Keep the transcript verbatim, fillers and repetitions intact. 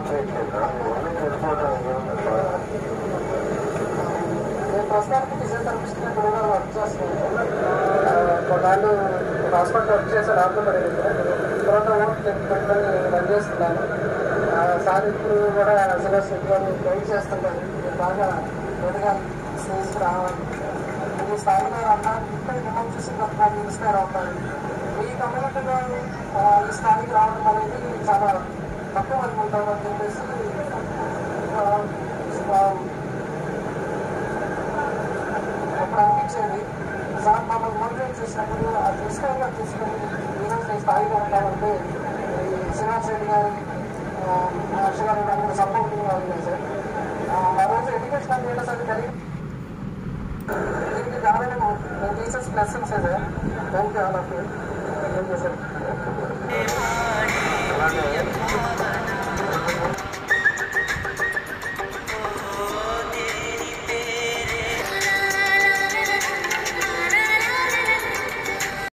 నేను ప్రస్తుతానికి ఫిజియోథెరపిస్ట్ కూడా వర్క్ చేస్తున్నాను. కొన్నాళ్ళు హాస్పిటల్ వర్క్ చేశాను ఆర్థోపెడిక్. తర్వాత ఓట్ ట్రీట్మెంట్ రన్ చేస్తున్నాను. సార్ ఇప్పుడు కూడా అసలు గైడ్ చేస్తుంటారు. బాగా ఎదగాలి, స్టేజ్కి రావాలి, ఈ స్థాయిలో అన్నా ఇక్కడ మిమ్మల్ని చూసి కొంతమంది ఇన్స్పైర్ అవుతారు. ఈ కమ్యూనిటీలో ఈ స్థాయికి రావడం అనేది చాలా తక్కువ అనుకుంటారు అని చెప్పేసి అప్పుడు అనిపించేది. సార్ మమ్మల్ని మోటివేట్ చేసినప్పుడు ఆ ఇన్స్పైర్గా తీసుకొని ఈరోజు ఈ స్థాయిలో ఉంటామంటే ఈ శ్రీనివాస్ రెడ్డి గారి హర్ష గారు అందరూ సపోర్టింగ్గా ఉంది సార్. ఆ రోజు ఎడ్యుకేషనల్ లీడర్స్ అది కలిగి దీనికి కావాలని teachers blessings sir. Thank you all of you. Thank you sir.